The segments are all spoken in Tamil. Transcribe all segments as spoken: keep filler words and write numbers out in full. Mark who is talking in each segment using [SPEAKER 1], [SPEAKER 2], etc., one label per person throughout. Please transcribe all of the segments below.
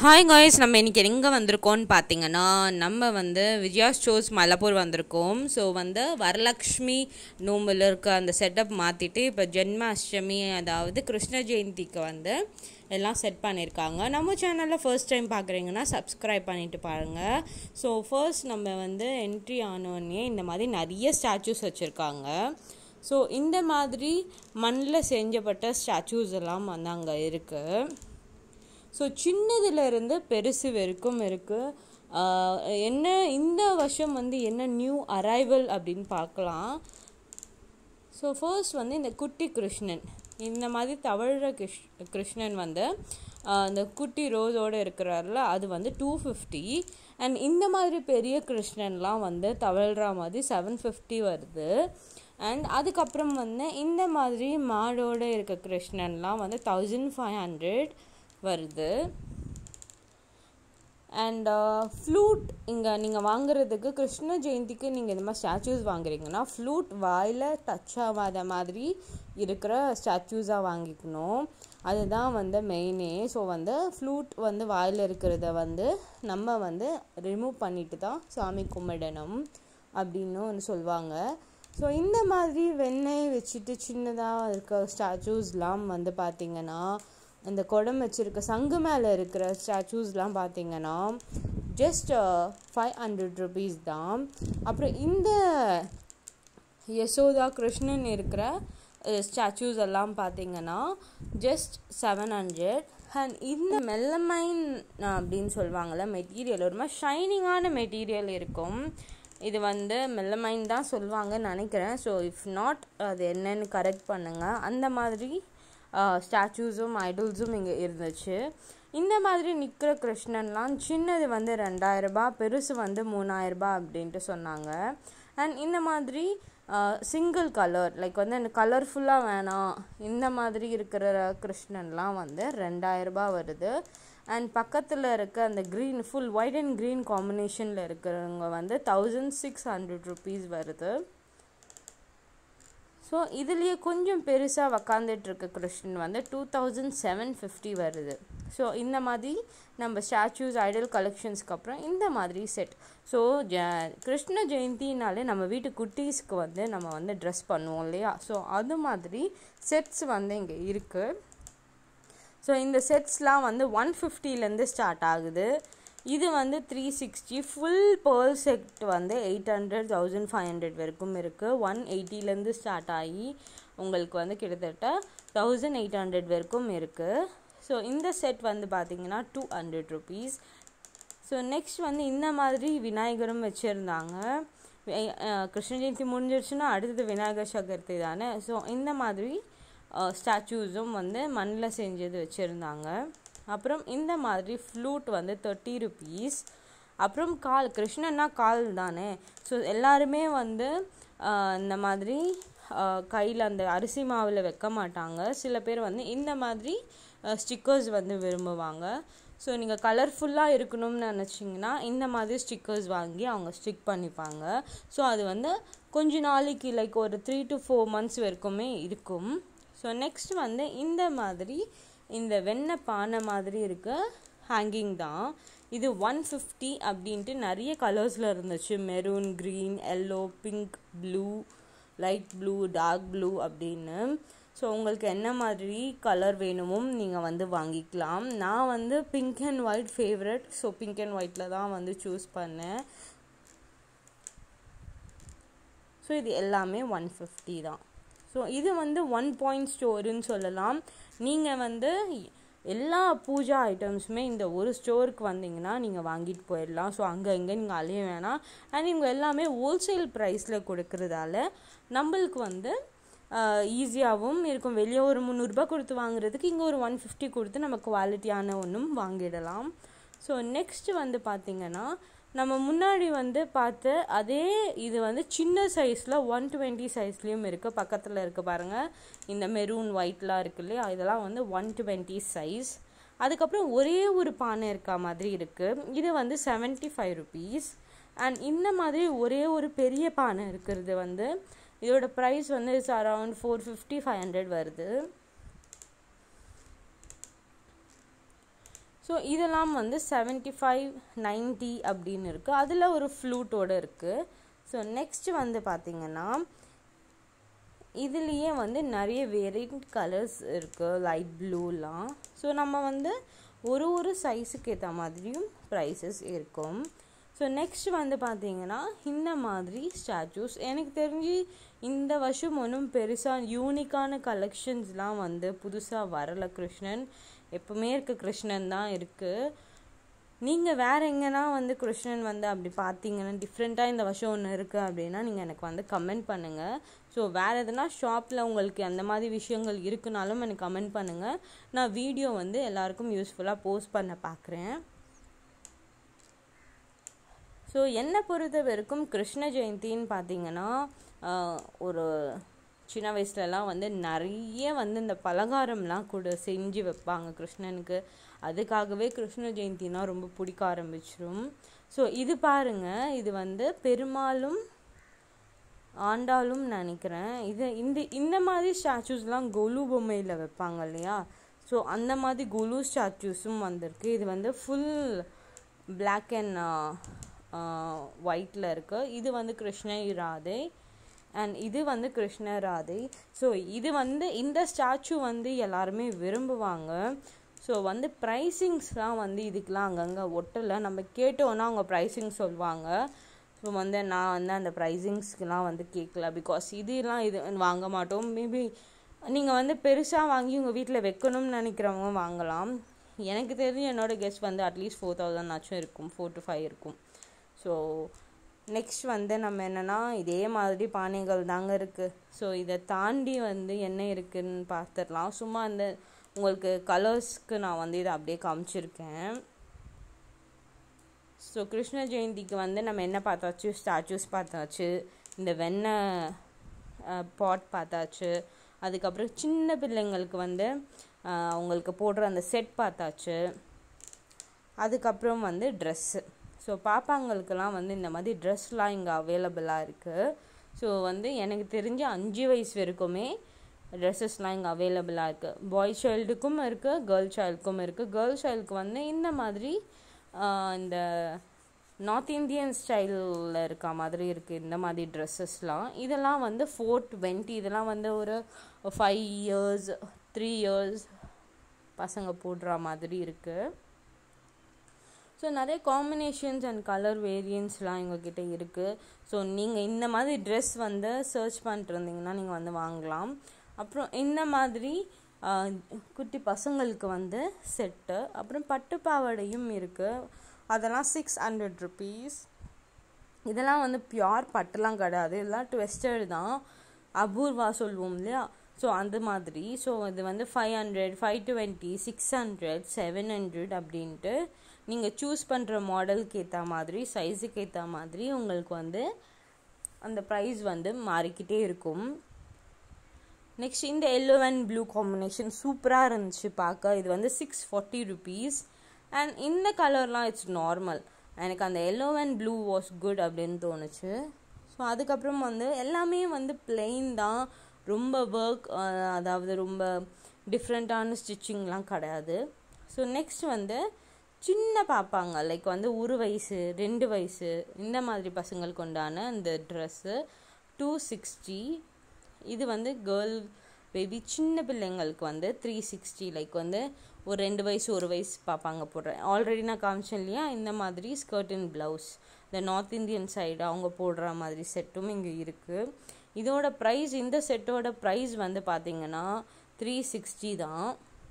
[SPEAKER 1] ஹாய் காய்ஸ், நம்ம இன்றைக்கி எங்கே வந்திருக்கோம்னு பார்த்தீங்கன்னா, நம்ம வந்து விஜயா ஸ்டோர்ஸ் மலப்பூர் வந்திருக்கோம். ஸோ வந்து வரலக்ஷ்மி நோம்பில் இருக்க அந்த செட்டப் மாற்றிட்டு இப்போ ஜென்மாஷ்டமி, அதாவது கிருஷ்ண ஜெயந்திக்கு வந்து எல்லாம் செட் பண்ணியிருக்காங்க. நம்ம சேனலில் ஃபர்ஸ்ட் டைம் பார்க்குறீங்கன்னா சப்ஸ்கிரைப் பண்ணிவிட்டு பாருங்கள். ஸோ ஃபர்ஸ்ட் நம்ம வந்து என்ட்ரி ஆனோடனே இந்த மாதிரி நிறைய ஸ்டாச்சூஸ் வச்சுருக்காங்க. ஸோ இந்த மாதிரி மண்ணில் செஞ்சப்பட்ட ஸ்டாச்சூஸ் எல்லாம் வந்து அங்கே இருக்குது. ஸோ சின்னதுலேருந்து பெருசு வரைக்கும் இருக்குது. என்ன இந்த வருஷம் வந்து என்ன நியூ அரைவல் அப்படின்னு பார்க்கலாம். ஸோ ஃபர்ஸ்ட் வந்து இந்த குட்டி கிருஷ்ணன், இந்த மாதிரி தவழ்கிற கிருஷ் கிருஷ்ணன் வந்து இந்த குட்டி ரோஸோடு இருக்கிறார்ல, அது வந்து டூ ஃபிஃப்டி. அண்ட் இந்த மாதிரி பெரிய கிருஷ்ணன்லாம் வந்து தவழ்கிற மாதிரி செவன் ஃபிஃப்டி வருது. அண்ட் அதுக்கப்புறம் வந்து இந்த மாதிரி மாடோடு இருக்க கிருஷ்ணன்லாம் வந்து தௌசண்ட் ஃபைவ் ஹண்ட்ரட் வருது. அண்ட் ஃப்ளூட் இங்கே நீங்கள் வாங்குறதுக்கு, கிருஷ்ண ஜெயந்திக்கு நீங்கள் இந்த மாதிரி ஸ்டாச்சூஸ் வாங்குறீங்கன்னா ஃப்ளூட் வாயில் டச் ஆகாத மாதிரி இருக்கிற ஸ்டாச்சூஸாக வாங்கிக்கணும். அதுதான் வந்து மெயினே. ஸோ வந்து ஃப்ளூட் வந்து வாயில் இருக்கிறத வந்து நம்ம வந்து ரிமூவ் பண்ணிட்டு தான் சாமி கும்பிடணும் அப்படின்னு ஒன்று சொல்லுவாங்க. ஸோ இந்த மாதிரி வெண்ணெய் வச்சுட்டு சின்னதாக இருக்க ஸ்டாச்சூஸ்லாம் வந்து பார்த்திங்கன்னா, இந்த குடம் வச்சுருக்க சங்கு மேலே இருக்கிற ஸ்டாச்சூஸ்லாம் பார்த்திங்கன்னா ஜஸ்ட் ஃபைவ் ஹண்ட்ரட் ருபீஸ் தான். அப்புறம் இந்த யசோதா கிருஷ்ணன் இருக்கிற ஸ்டாச்சூஸ் எல்லாம் பார்த்திங்கன்னா ஜஸ்ட் செவன் ஹண்ட்ரட். அண்ட் இந்த மெல்லமைன் அப்படின்னு சொல்லுவாங்கள்ல மெட்டீரியல், ஒரு மாதிரி ஷைனிங்கான மெட்டீரியல் இருக்கும். இது வந்து மெல்லமைன் தான் சொல்லுவாங்கன்னு நினைக்கிறேன். ஸோ இஃப் நாட் அது என்னன்னு கரெக்ட் பண்ணுங்கள். அந்த மாதிரி ஸ்டாச்சூஸும் ஐடல்ஸும் இங்கே இருந்துச்சு. இந்த மாதிரி நிற்கிற கிருஷ்ணன்லாம் சின்னது வந்து ரெண்டாயிரரூபா, பெருசு வந்து மூணாயிரரூபா அப்படின்ட்டு சொன்னாங்க. அண்ட் இந்த மாதிரி சிங்கிள் கலர், லைக் வந்து எனக்கு கலர்ஃபுல்லாக வேணாம், இந்த மாதிரி இருக்கிற கிருஷ்ணன்லாம் வந்து ரெண்டாயிரரூபா வருது. அண்ட் பக்கத்தில் இருக்க அந்த green, full white and green காம்பினேஷனில் இருக்கிறவங்க வந்து தௌசண்ட் சிக்ஸ் ஹண்ட்ரட் ருபீஸ் வருது. ஸோ இதுலேயே கொஞ்சம் பெருசாக உக்காந்துட்ருக்க கிருஷ்ணன் வந்து டூ தௌசண்ட் செவன் ஃபிஃப்டி வருது. ஸோ இந்த மாதிரி நம்ம ஸ்டாச்சூஸ் ஐடல் கலெக்ஷன்ஸ்க்கு அப்புறம் இந்த மாதிரி செட். ஸோ ஜ கிருஷ்ண ஜெயந்தினாலே நம்ம வீட்டு குட்டீஸ்க்கு வந்து நம்ம வந்து ட்ரெஸ் பண்ணுவோம் இல்லையா, ஸோ அது மாதிரி செட்ஸ் வந்து இங்கே இருக்குது. ஸோ இந்த செட்ஸ்லாம் வந்து ஒன் ஃபிஃப்டிலேருந்து ஸ்டார்ட் ஆகுது. இது வந்து three sixty. Full pearl set வந்து eight hundred thousand five hundred வரைக்கும் இருக்குது. ஒன் எயிட்டிலேருந்து ஸ்டார்ட் ஆகி உங்களுக்கு வந்து கிட்டத்தட்ட தௌசண்ட் எயிட் ஹண்ட்ரட் வரைக்கும் இருக்குது. ஸோ இந்த செட் வந்து பார்த்திங்கன்னா two hundred rupees. So next வந்து இந்த மாதிரி விநாயகரும் வச்சுருந்தாங்க. கிருஷ்ண ஜெயந்தி முடிஞ்சிருச்சுன்னா அடுத்தது விநாயகர் சதுர்த்தி தானே. ஸோ இந்த மாதிரி ஸ்டாச்சூஸும் வந்து மண்ணில் செஞ்சது வச்சுருந்தாங்க. அப்புறம் இந்த மாதிரி ஃப்ளூட் வந்து தேர்ட்டி ருபீஸ். அப்புறம் கால், கிருஷ்ணன்னா கால் தானே. ஸோ எல்லாருமே வந்து இந்த மாதிரி கையில் அந்த அரிசி மாவில் வைக்க மாட்டாங்க. சில பேர் வந்து இந்த மாதிரி ஸ்டிக்கர்ஸ் வந்து விரும்புவாங்க. ஸோ நீங்கள் கலர்ஃபுல்லாக இருக்கணும்னு நினச்சிங்கன்னா இந்த மாதிரி ஸ்டிக்கர்ஸ் வாங்கி அவங்க ஸ்டிக் பண்ணிப்பாங்க. ஸோ அது வந்து கொஞ்ச நாளைக்கு, லைக் ஒரு த்ரீ டு ஃபோர் மந்த்ஸ் வரைக்குமே இருக்கும். ஸோ நெக்ஸ்ட் வந்து இந்த மாதிரி இந்த வெண்ணெய் பானை மாதிரி இருக்க ஹேங்கிங் தான். இது ஒன் ஃபிஃப்டி அப்படின்ட்டு நிறைய கலர்ஸில் இருந்துச்சு. Maroon, green, yellow, pink, blue, light blue, dark blue அப்படின்னு. ஸோ உங்களுக்கு என்ன மாதிரி கலர் வேணுமோ நீங்கள் வந்து வாங்கிக்கலாம். நான் வந்து pink and white favourite. So pink and ஒயிட்டில் தான் வந்து சூஸ் பண்ணேன். ஸோ இது எல்லாமே ஒன் ஃபிஃப்டி தான். ஸோ இது வந்து ஒன் பாயிண்ட் ஸ்டோருன்னு சொல்லலாம். நீங்கள் வந்து எல்லா பூஜா ஐட்டம்ஸுமே இந்த ஒரு ஸ்டோருக்கு வந்தீங்கன்னா நீங்கள் வாங்கிட்டு போயிடலாம். ஸோ அங்கே இங்கே நீங்கள் அலைய வேணாம். அண்ட் இவங்க எல்லாமே ஹோல்சேல் ப்ரைஸில் கொடுக்கறதால நம்மளுக்கு வந்து ஈஸியாகவும் இருக்கும். வெளியே ஒரு முந்நூறுரூபா கொடுத்து வாங்குறதுக்கு இங்கே ஒரு ஒன் ஃபிஃப்டி கொடுத்து நம்ம குவாலிட்டியான ஒன்றும் வாங்கிடலாம். ஸோ நெக்ஸ்ட்டு வந்து பார்த்திங்கன்னா, நம்ம முன்னாடி வந்து பார்த்து அதே இது வந்து சின்ன சைஸில் ஒன் டுவெண்ட்டி சைஸ்லேயும் இருக்குது. பக்கத்தில் இருக்குது பாருங்கள், இந்த மெரூன் ஒயிட்லாம் இருக்கு இல்லையா, இதெல்லாம் வந்து ஒன் டுவெண்ட்டி சைஸ். அதுக்கப்புறம் ஒரே ஒரு பானை இருக்கா மாதிரி இருக்குது. இது வந்து செவன்ட்டி ஃபைவ் ருபீஸ். அண்ட் இந்த மாதிரி ஒரே ஒரு பெரிய பானை இருக்கிறது வந்து இதோட ப்ரைஸ் வந்து it's around four fifty five hundred வருது. ஸோ இதெல்லாம் வந்து செவன்ட்டி ஃபைவ் நைன்ட்டி அப்படின்னு இருக்குது. அதில் ஒரு ஃப்ளூட்டோடு இருக்குது. ஸோ நெக்ஸ்ட் வந்து பார்த்திங்கன்னா இதுலேயே வந்து நிறைய வேரியண்ட் கலர்ஸ் இருக்குது, லைட் ப்ளூலாம். ஸோ நம்ம வந்து ஒரு ஒரு சைஸுக்கு ஏற்ற மாதிரியும் ப்ரைஸஸ் இருக்கும். ஸோ நெக்ஸ்ட் வந்து பார்த்திங்கன்னா இந்த மாதிரி ஸ்டாச்சூஸ். எனக்கு தெரிஞ்சு இந்த வருஷம் ஒன்றும் பெருசாக யூனிக்கான கலெக்ஷன்ஸ்லாம் வந்து புதுசாக வரலை. கிருஷ்ணன் எப்பவுமே இருக்க கிருஷ்ணன் தான் இருக்குது. நீங்கள் வேறு எங்கன்னா வந்து கிருஷ்ணன் வந்து அப்படி பார்த்தீங்கன்னா டிஃப்ரெண்ட்டாக இந்த வருஷம் ஒன்று இருக்குது அப்படின்னா நீங்கள் எனக்கு வந்து கமெண்ட் பண்ணுங்கள். ஸோ வேறு எதுனா ஷாப்பில் உங்களுக்கு அந்த மாதிரி விஷயங்கள் இருக்குனாலும் எனக்கு கமெண்ட் பண்ணுங்கள். நான் வீடியோ வந்து எல்லாருக்கும் யூஸ்ஃபுல்லாக போஸ்ட் பண்ண பார்க்குறேன். ஸோ என்னை பொறுத்த வரைக்கும் கிருஷ்ண ஜெயந்தின்னு பார்த்தீங்கன்னா ஒரு சின்ன வயசுலலாம் வந்து நிறைய வந்து இந்த பலகாரம்லாம் கூட செஞ்சு வைப்பாங்க கிருஷ்ணனுக்கு. அதுக்காகவே கிருஷ்ண ஜெயந்தினா ரொம்ப பிடிக்க ஆரம்பிச்சிடும். ஸோ இது பாருங்கள், இது வந்து பெருமாளும் ஆண்டாலும் நினைக்கிறேன். இது இந்த இந்த மாதிரி ஸ்டாச்சூஸ்லாம் கொலு பொம்மையில் வைப்பாங்க இல்லையா? ஸோ அந்த மாதிரி கொலு ஸ்டாச்சூஸும் வந்திருக்கு. இது வந்து ஃபுல் பிளாக் அண்ட் ஒயிட்டில் இருக்குது. இது வந்து கிருஷ்ண ராதை அண்ட் இது வந்து கிருஷ்ண ராதை. ஸோ இது வந்து இந்த ஸ்டாச்சு வந்து எல்லாருமே விரும்புவாங்க. ஸோ வந்து ப்ரைஸிங்ஸ்லாம் வந்து இதுக்கெலாம் அங்கங்கே ஒட்டலை. நம்ம கேட்டோன்னா அவங்க ப்ரைஸிங் சொல்லுவாங்க. ஸோ வந்து நான் வந்து அந்த ப்ரைஸிங்ஸ்க்கெலாம் வந்து கேட்கல. பிகாஸ் இதெல்லாம் இது வாங்க மாட்டோம். மேபி நீங்கள் வந்து பெருசாக வாங்கி உங்கள் வீட்டில் வைக்கணும்னு நினைக்கிறவங்க வாங்கலாம். எனக்கு தெரிஞ்சு என்னோடய கெஸ்ட் வந்து அட்லீஸ்ட் ஃபோர் தௌசண்ட் ஆச்சும் இருக்கும், ஃபோர் டு ஃபைவ் இருக்கும். ஸோ நெக்ஸ்ட் வந்து நம்ம என்னென்னா இதே மாதிரி பானைகள் தாங்க இருக்குது. ஸோ இதை தாண்டி வந்து என்ன இருக்குதுன்னு பார்த்துடலாம். சும்மா அந்த உங்களுக்கு கலர்ஸ்க்கு நான் வந்து இதை அப்படியே காமிச்சிருக்கேன். ஸோ கிருஷ்ண ஜெயந்திக்கு வந்து நம்ம என்ன பார்த்தாச்சு, ஸ்டாச்சூஸ் பார்த்தாச்சு, இந்த வெண்ணெய் பாட் பார்த்தாச்சு, அதுக்கப்புறம் சின்ன பிள்ளைங்களுக்கு வந்து அவங்களுக்கு போடுற அந்த செட் பார்த்தாச்சு, அதுக்கப்புறம் வந்து ட்ரெஸ்ஸு. ஸோ பாப்பாங்களுக்கெல்லாம் வந்து இந்த மாதிரி ட்ரெஸ்லாம் இங்கே அவைலபிளாக இருக்குது. ஸோ வந்து எனக்கு தெரிஞ்சு அஞ்சு வயசு வரைக்குமே ட்ரெஸ்ஸஸ்லாம் இங்கே அவைலபிளாக இருக்குது. பாய் சைல்டுக்கும் இருக்குது, கேர்ள் சைல்டுக்கும் இருக்குது. கேர்ள் சைல்டுக்கு வந்து இந்த மாதிரி இந்த நார்த் இந்தியன் ஸ்டைலில் இருக்க மாதிரி இருக்குது இந்த மாதிரி ட்ரெஸ்ஸஸ்லாம். இதெல்லாம் வந்து ஃபோர் டுவெண்ட்டி. இதெல்லாம் வந்து ஒரு ஃபைவ் இயர்ஸ் த்ரீ இயர்ஸ் பசங்க போடுற மாதிரி இருக்குது. ஸோ நிறைய காம்பினேஷன்ஸ் அண்ட் கலர் வேரியன்ஸ்லாம் எங்ககிட்ட இருக்குது. ஸோ நீங்கள் இந்த மாதிரி ட்ரெஸ் வந்து சர்ச் பண்ணிட்டு இருந்தீங்கன்னா நீங்கள் வந்து வாங்கலாம். அப்புறம் இந்த மாதிரி குட்டி பசங்களுக்கு வந்து செட்டு, அப்புறம் பட்டு பாவாடையும் இருக்குது. அதெல்லாம் சிக்ஸ் ஹண்ட்ரட் ருபீஸ். இதெல்லாம் வந்து பியோர் பட்டுலாம் கிடையாது, இதெல்லாம் ட்விஸ்டட் தான், அபூர்வா சொல்லுவோம் இல்லையா? ஸோ அந்த மாதிரி. ஸோ இது வந்து five hundred five twenty six hundred seven hundred அப்படின்ட்டு நீங்கள் சூஸ் பண்ணுற மாடலுக்கு ஏற்ற மாதிரி சைஸுக்கு ஏற்ற மாதிரி உங்களுக்கு வந்து அந்த ப்ரைஸ் வந்து மாறிக்கிட்டே இருக்கும். நெக்ஸ்ட் இந்த எல்லோ அண்ட் ப்ளூ காம்பினேஷன் சூப்பராக இருந்துச்சு பார்க்க. இது வந்து சிக்ஸ் ஃபார்ட்டி ருபீஸ். அண்ட் இந்த கலர்லாம் இட்ஸ் நார்மல். எனக்கு அந்த yellow and blue was good அப்படின்னு தோணுச்சு. ஸோ அதுக்கப்புறம் வந்து எல்லாமே வந்து பிளெயின் தான், ரொம்ப ஒர்க் அதாவது ரொம்ப டிஃப்ரெண்ட்டான ஸ்டிச்சிங்லாம் கிடையாது. ஸோ நெக்ஸ்ட் வந்து சின்ன பாப்பாங்க லைக் வந்து ஒரு வயசு ரெண்டு வயசு இந்த மாதிரி பசங்களுக்கு உண்டான இந்த ட்ரெஸ்ஸு டூ சிக்ஸ்டி. இது வந்து கேர்ள் பேபி சின்ன பிள்ளைங்களுக்கு வந்து த்ரீ சிக்ஸ்டி. லைக் வந்து ஒரு ரெண்டு வயசு ஒரு வயசு பாப்பாங்க போடுறேன். ஆல்ரெடி நான் காமிச்சேன் இல்லையா, இந்த மாதிரி ஸ்கர்ட் அண்ட் ப்ளவுஸ் இந்த நார்த் இந்தியன் சைடு அவங்க போடுற மாதிரி செட்டும் இங்கே இருக்குது. இதோட ப்ரைஸ், இந்த செட்டோட ப்ரைஸ் வந்து பார்த்திங்கன்னா த்ரீ சிக்ஸ்டி தான்.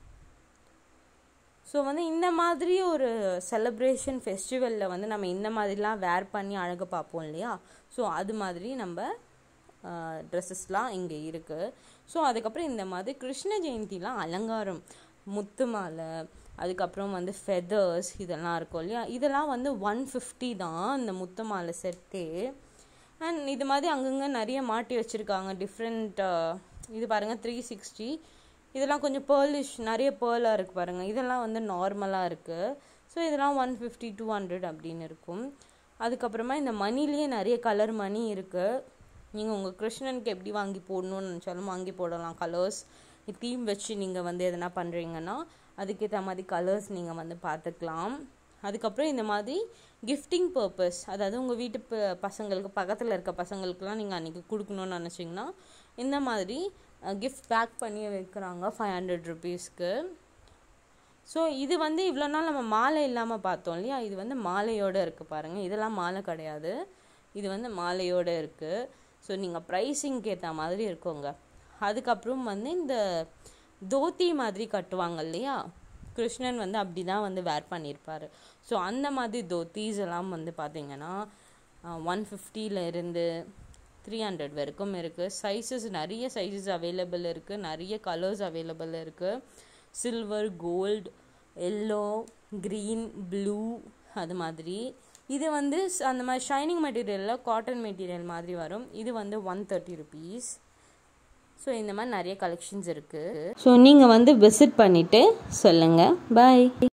[SPEAKER 1] ஸோ வந்து இந்த மாதிரி ஒரு செலிப்ரேஷன் ஃபெஸ்டிவலில் வந்து நம்ம இந்த மாதிரிலாம் வேர் பண்ணி அழகாக பார்ப்போம் இல்லையா? ஸோ அது மாதிரி நம்ம ட்ரெஸ்ஸஸ்லாம் இங்கே இருக்குது. ஸோ அதுக்கப்புறம் இந்த மாதிரி கிருஷ்ண ஜெயந்திலாம் அலங்காரம், முத்து மாலை, அதுக்கப்புறம் வந்து ஃபெதர்ஸ் இதெல்லாம் இருக்கும் இல்லையா? இதெல்லாம் வந்து ஒன் ஃபிஃப்டி தான் இந்த முத்து மாலை செட்டே. அண்ட் இது மாதிரி அங்கங்கே நிறைய மாட்டி வச்சுருக்காங்க டிஃப்ரெண்ட். இது பாருங்கள் த்ரீ சிக்ஸ்டி. இதெல்லாம் கொஞ்சம் பேர்லிஷ், நிறைய பேர்லாக இருக்குது பாருங்கள். இதெல்லாம் வந்து நார்மலாக இருக்குது. ஸோ இதெல்லாம் ஒன் ஃபிஃப்டி டூ ஹண்ட்ரட் அப்படின்னு இருக்கும். அதுக்கப்புறமா இந்த மணிலேயே நிறைய கலர் மணி இருக்குது. நீங்கள் உங்கள் கிருஷ்ணனுக்கு எப்படி வாங்கி போடணும்னு நினச்சாலும் வாங்கி போடலாம். கலர்ஸ் தீம் வச்சு நீங்கள் வந்து எதனா பண்ணுறீங்கன்னா அதுக்கேற்ற மாதிரி கலர்ஸ் நீங்கள் வந்து பார்த்துக்கலாம். அதுக்கப்புறம் இந்த மாதிரி கிஃப்டிங் பர்பஸ், அதாவது உங்கள் வீட்டு ப பசங்களுக்கு பக்கத்தில் இருக்க பசங்களுக்குலாம் நீங்கள் அன்றைக்கி கொடுக்கணுன்னு நினச்சிங்கன்னா இந்த மாதிரி கிஃப்ட் பேக் பண்ணி வைக்கிறாங்க ஃபைவ் ஹண்ட்ரட் ருபீஸ்க்கு. ஸோ இது வந்து இவ்வளோ நாள் நம்ம மாலை இல்லாமல் பார்த்தோம் இல்லையா, இது வந்து மாலையோடு இருக்குது பாருங்கள். இதெல்லாம் மாலை கிடையாது, இது வந்து மாலையோடு இருக்குது. ஸோ நீங்கள் ப்ரைஸிங்க்கு ஏற்ற மாதிரி இருக்குங்க. அதுக்கப்புறம் வந்து இந்த தோத்தி மாதிரி கட்டுவாங்க இல்லையா, கிருஷ்ணன் வந்து அப்படி தான் வந்து வேர் பண்ணியிருப்பார். ஸோ அந்த மாதிரி தோத்தீஸ் எல்லாம் வந்து பார்த்திங்கன்னா ஒன் ஃபிஃப்டியிலேருந்து த்ரீ ஹண்ட்ரட் வரைக்கும் இருக்குது. சைஸஸ் நிறைய சைஸஸ் அவைலபிள் இருக்குது, நிறைய கலர்ஸ் அவைலபிள் இருக்குது. Silver, gold, yellow, green, blue, அது மாதிரி. இது வந்து அந்த மாதிரி ஷைனிங் மெட்டீரியலில் காட்டன் மெட்டீரியல் மாதிரி வரும். இது வந்து ஒன் தேர்ட்டி ருபீஸ். ஸோ இந்த மாதிரி நிறைய கலெக்ஷன்ஸ் இருக்குது. ஸோ நீங்கள் வந்து விசிட் பண்ணிவிட்டு சொல்லுங்கள். பாய்.